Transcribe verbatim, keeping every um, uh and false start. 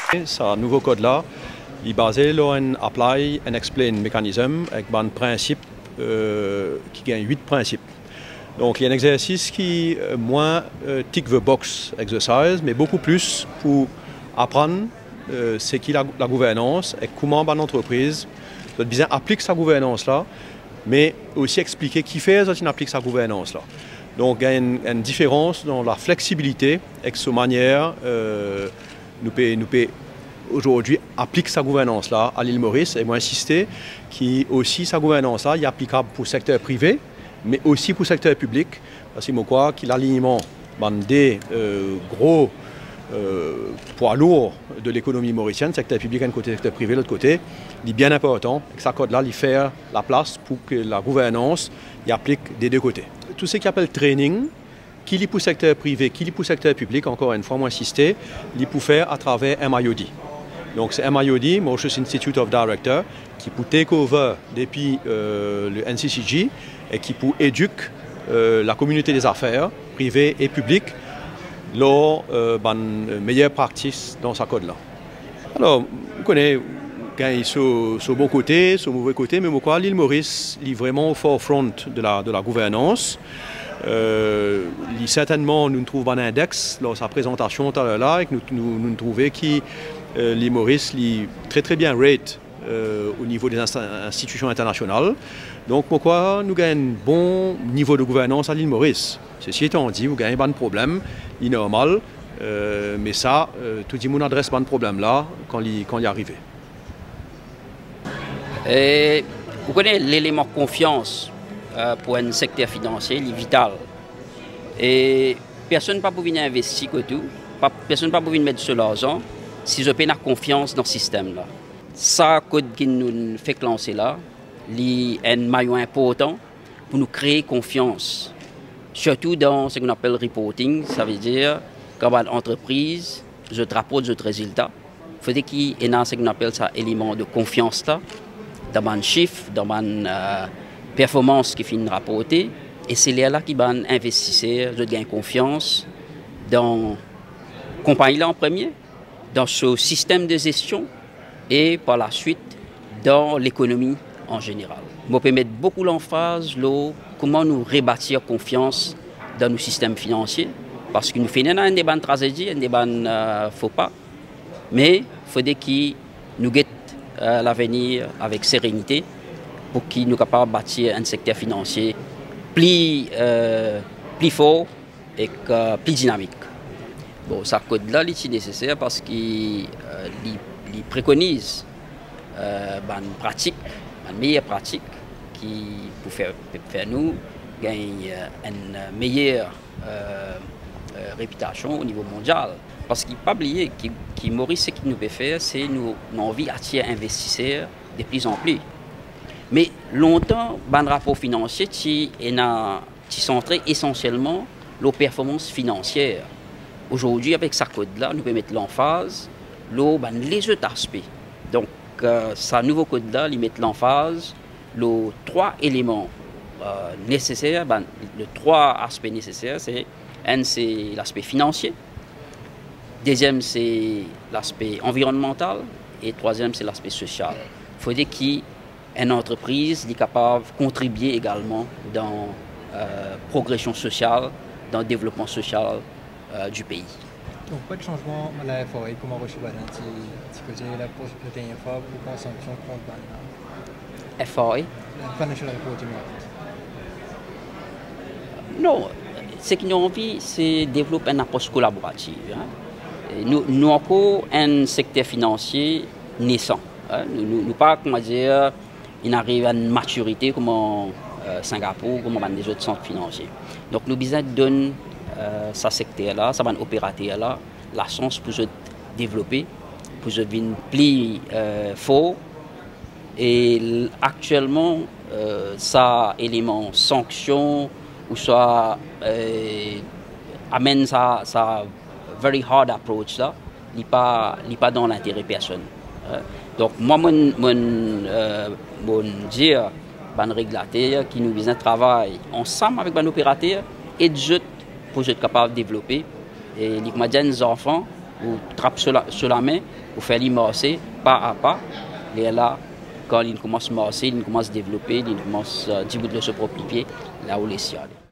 Ce nouveau code-là, il est basé sur un apply and explain mécanisme avec un principe euh, qui gagne huit principes. Donc il y a un exercice qui est moins euh, tick the box exercise, mais beaucoup plus pour apprendre euh, c'est qui la, la gouvernance et comment une entreprise bien applique sa gouvernance-là, mais aussi expliquer qui fait quand il applique sa gouvernance-là. Donc il y a une, une différence dans la flexibilité avec cette manière euh, nous peut, nous peut aujourd'hui applique sa gouvernance-là à l'île Maurice et moi insister qui aussi sa gouvernance-là est applicable pour le secteur privé, mais aussi pour le secteur public, parce que je crois que l'alignement des euh, gros euh, poids lourds de l'économie mauricienne, secteur public d'un côté, secteur privé de l'autre côté, est bien important, et que ça code-là, il fait la place pour que la gouvernance y applique des deux côtés. Tout ce qui appelle training, qui est pour le secteur privé, qui est pour le secteur public, encore une fois, moi insister, il peut faire à travers M I O D. Donc c'est M I O D, Mauritius Institute of Directors, qui peut take over depuis euh, le N C C G et qui peut éduquer euh, la communauté des affaires, privée et publique, lors euh, d'une meilleure pratique dans ce code-là. Alors, vous connaissez, quand il est sur, sur bon côté, sur mauvais côté, mais quoi, l'île Maurice est vraiment au forefront de la, de la gouvernance. Euh, certainement, nous trouvons un index dans sa présentation tout à l'heure et que nous, nous, nous trouvons que euh, l'île Maurice est très très bien rate euh, au niveau des institutions internationales. Donc pourquoi nous gagnons un bon niveau de gouvernance à l'île Maurice. Ceci étant dit, vous gagnez pas de problème, il est normal, euh, mais ça, euh, tout le monde adresse pas de problème là quand il, quand il est arrivé. Et vous connaissez l'élément confiance euh, pour un secteur financier, il est vital. Et personne ne peut pas venir investir que tout, personne ne peut pas venir mettre sur l'argent si je n'ai pas confiance dans ce système-là. Ça, code qui nous fait lancer là, est un maillon important pour nous créer confiance. Surtout dans ce qu'on appelle reporting, ça veut dire quand une entreprise, je te rapporte je résultat. Il faut qu'il y ait ce qu'on appelle ça élément de confiance là, dans mon chiffre, dans mon euh, performance qui finit rapporter. Et c'est là qui va investir, je gagne confiance dans la compagnie là en premier, dans ce système de gestion et par la suite dans l'économie en général. On peut mettre beaucoup l'emphase sur comment nous rebâtir confiance dans nos systèmes financiers, parce que nous faisons des bonnes tragédies, des bonnes euh, faux pas, mais il faut que nous guettons euh, l'avenir avec sérénité pour que nous soyons capables de bâtir un secteur financier plus, euh, plus fort et euh, plus dynamique. Bon, ça code-là est nécessaire parce qu'il euh, préconise euh, une pratique, une meilleure pratique qui peut faire, peut faire nous gagner une meilleure euh, euh, réputation au niveau mondial. Parce qu'il ne faut pas oublier que Maurice, ce qu'il nous peut faire, c'est nous, nous envie d'attirer investisseurs de plus en plus. Mais longtemps, le rapport financier qui est centré essentiellement sur la performance financière. Aujourd'hui, avec ce code-là, nous pouvons mettre l'emphase sur les autres aspects. Donc, euh, ce nouveau code-là, il met l'emphase les trois éléments euh, nécessaires, ben, les trois aspects nécessaires, c'est un, c'est l'aspect financier, deuxième, c'est l'aspect environnemental, et troisième, c'est l'aspect social. Il faut dire qu'une entreprise est capable de contribuer également dans la euh, progression sociale, dans le développement social euh, du pays. Donc, pas de changement à la F A I, comment reçu un petit côté la dernière fois pour consommation compte F A I? Financial Reporting. Non, ce qu'ils ont envie, c'est développer une approche collaborative. Hein. Nous, nous avons un secteur financier naissant. Hein. Nous, nous, nous pas, comment dire, il arrive à une maturité comme en euh, Singapour, comme dans les autres centres financiers. Donc, nous besoin de donner euh, ce secteur-là, ce opérateur-là, la chance pour se développer, pour se devenir plus euh, fort. Et actuellement, euh, ça élément sanction ou soit euh, amène ça, ça very hard approach là, n'est pas, pas dans l'intérêt personne. Hein. Donc moi, mon, mon, euh, mon dire, ban régulateur qui nous besoin de travailler ensemble avec ban opérateur et de pour être capable de développer. Et les enfants vous trappez sur la, sur la main, vous faites les masser pas à pas. Et là, quand il commence à masser, il commence à développer, il commence à dix bouts de ce propre pied, là où les ciels.